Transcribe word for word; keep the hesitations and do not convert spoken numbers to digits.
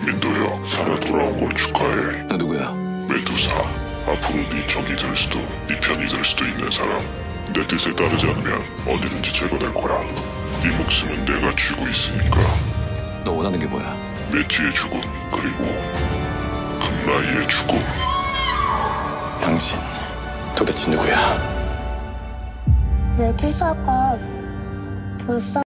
민도야, 살아 돌아온 걸 축하해. 너 누구야? 메두사. 앞으로 네 적이 될 수도, 네 편이 될 수도 있는 사람. 내 뜻에 따르지 않으면 어디든지 제거될 거야. 네 목숨은 내가 쥐고 있으니까. 너 원하는 게 뭐야? 메티의 죽음, 그리고 금라이의 죽음. 당신 도대체 누구야? 메두사가 불쌍